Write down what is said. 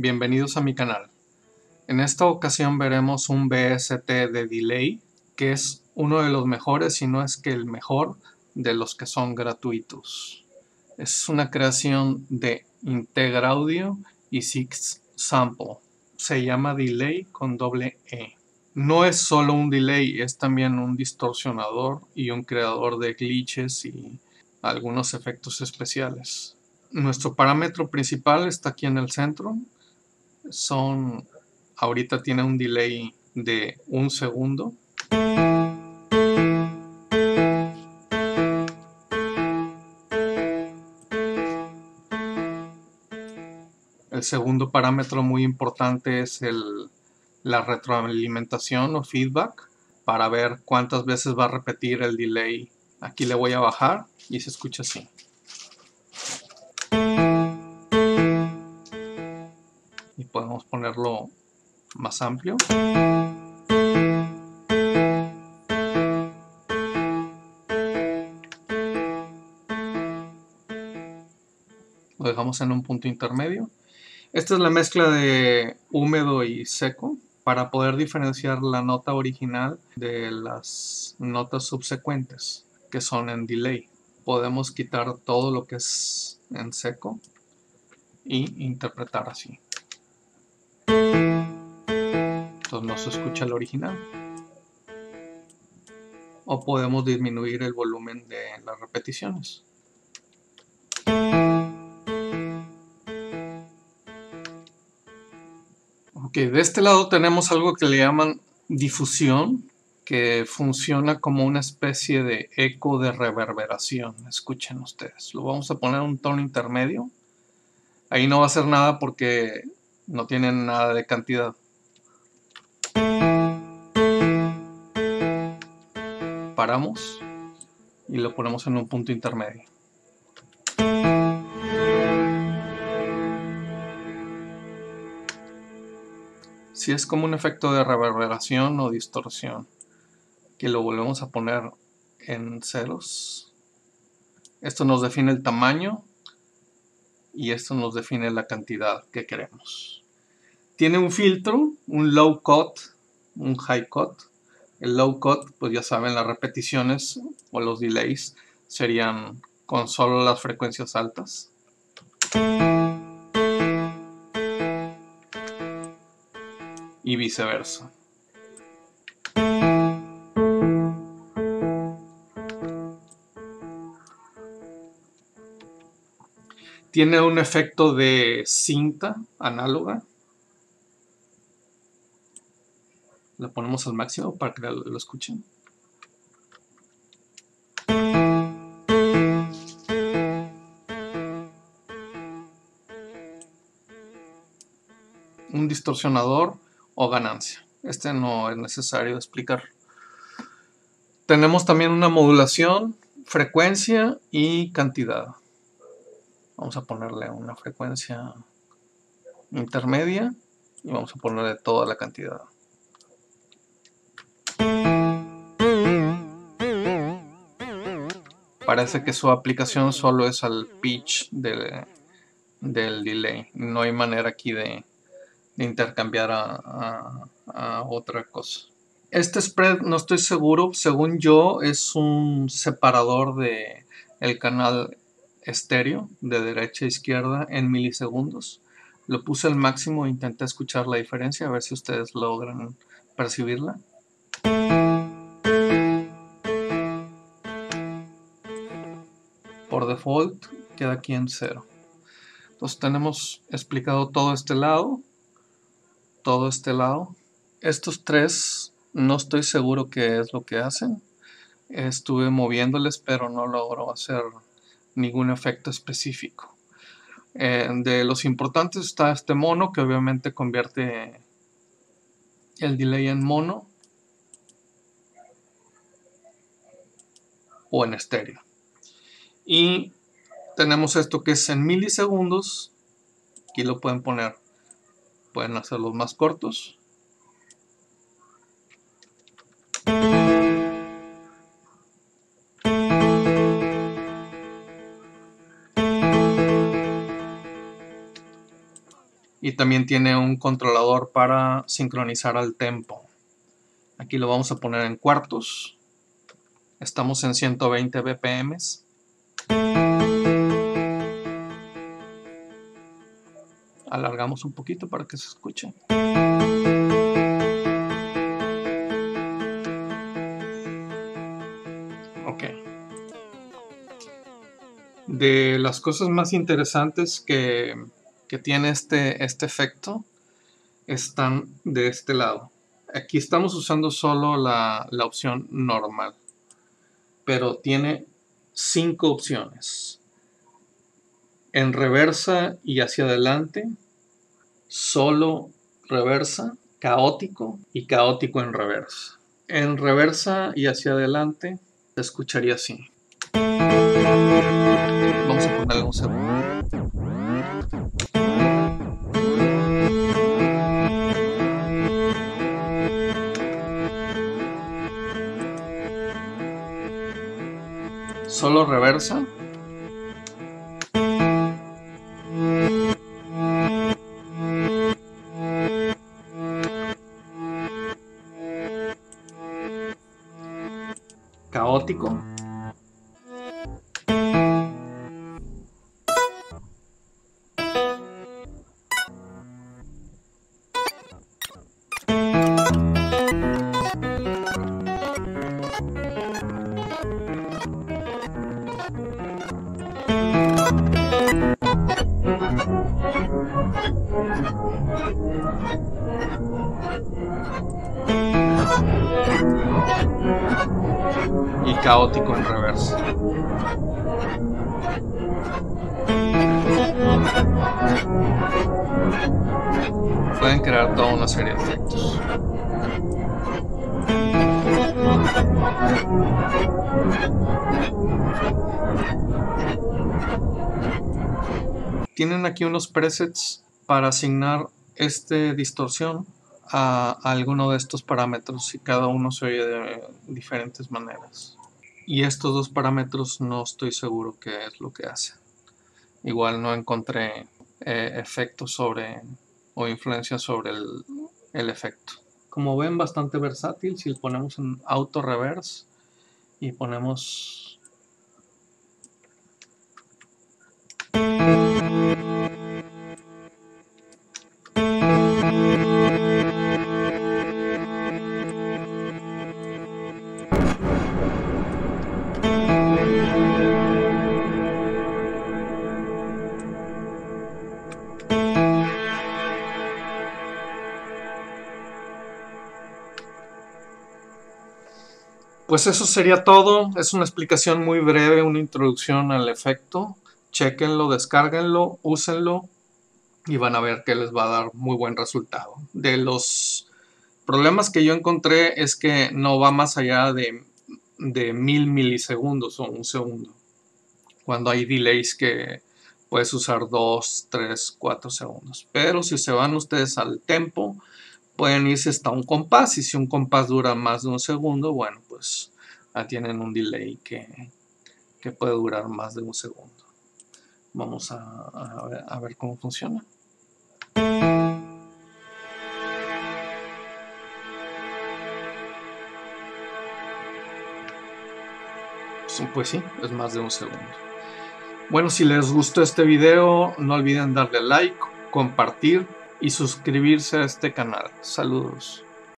bienvenidos a mi canal. En esta ocasión veremos un VST de delay, que es uno de los mejores, si no es que el mejor, de los que son gratuitos. Es una creación de Integra Audio y Six Sample. Se llama delay con doble E. No es solo un delay, es también un distorsionador y un creador de glitches y algunos efectos especiales. Nuestro parámetro principal está aquí en el centro. Ahorita tiene un delay de 1 segundo. El segundo parámetro muy importante es la retroalimentación o feedback, para ver cuántas veces va a repetir el delay. Aquí le voy a bajar y se escucha así. Y podemos ponerlo más amplio. Lo dejamos en un punto intermedio. Esta es la mezcla de húmedo y seco para poder diferenciar la nota original de las notas subsecuentes que son en delay. Podemos quitar todo lo que es en seco y interpretar así. Entonces no se escucha el original. O podemos disminuir el volumen de las repeticiones. Ok, de este lado tenemos algo que le llaman difusión, que funciona como una especie de eco de reverberación. Escuchen ustedes. Lo vamos a poner en un tono intermedio. Ahí no va a hacer nada porque no tiene nada de cantidad. Paramos y lo ponemos en un punto intermedio. Si es como un efecto de reverberación o distorsión, que lo volvemos a poner en ceros. Esto nos define el tamaño y esto nos define la cantidad que queremos. Tiene un filtro, un low cut, un high cut. El low cut, pues ya saben, las repeticiones o los delays serían con solo las frecuencias altas. Y viceversa. Tiene un efecto de cinta análoga. Lo ponemos al máximo para que lo escuchen. Un distorsionador o ganancia. Este no es necesario explicar. Tenemos también una modulación, frecuencia y cantidad. Vamos a ponerle una frecuencia intermedia y vamos a ponerle toda la cantidad. Parece que su aplicación solo es al pitch del delay. No hay manera aquí de intercambiar a otra cosa. Este spread no estoy seguro, según yo es un separador de el canal estéreo de derecha a izquierda en milisegundos. Lo puse al máximo e intenté escuchar la diferencia, a ver si ustedes logran percibirla. Por default queda aquí en 0. Entonces tenemos explicado todo este lado. Estos tres no estoy seguro qué es lo que hacen. Estuve moviéndoles, pero no logro hacer ningún efecto específico. De los importantes está este mono, que obviamente convierte el delay en mono o en estéreo. Y tenemos esto que es en milisegundos. Aquí lo pueden poner, pueden hacerlos más cortos. y también tiene un controlador para sincronizar al tempo. Aquí lo vamos a poner en cuartos. Estamos en 120 BPM. Alargamos un poquito para que se escuche. Ok. De las cosas más interesantes que tiene este efecto están de este lado. Aquí estamos usando solo la opción normal, pero tiene 5 opciones: en reversa y hacia adelante, solo reversa, caótico y caótico en reversa. En reversa y hacia adelante se escucharía así. Vamos a ponerle un segundo. Solo reversa. Caótico. Y caótico en reversa. Pueden crear toda una serie de efectos. Tienen aquí unos presets para asignar distorsión a alguno de estos parámetros y cada uno se oye de diferentes maneras. Y estos dos parámetros no estoy seguro qué es lo que hacen. Igual no encontré efectos o influencia sobre el efecto. Como ven, bastante versátil. Si lo ponemos en auto reverse y ponemos pues eso sería todo. Es una explicación muy breve, una introducción al efecto. Chequenlo, descárguenlo, úsenlo y van a ver que les va a dar muy buen resultado. De los problemas que yo encontré es que no va más allá de 1000 milisegundos o un segundo. Cuando hay delays que puedes usar 2, 3, 4 segundos. Pero si se van ustedes al tempo, pueden irse hasta un compás, y si un compás dura más de un segundo, bueno, pues tienen un delay que puede durar más de un segundo. Vamos a ver cómo funciona. Pues sí, es más de un segundo. Bueno, si les gustó este video, no olviden darle like, compartir y suscribirse a este canal. Saludos.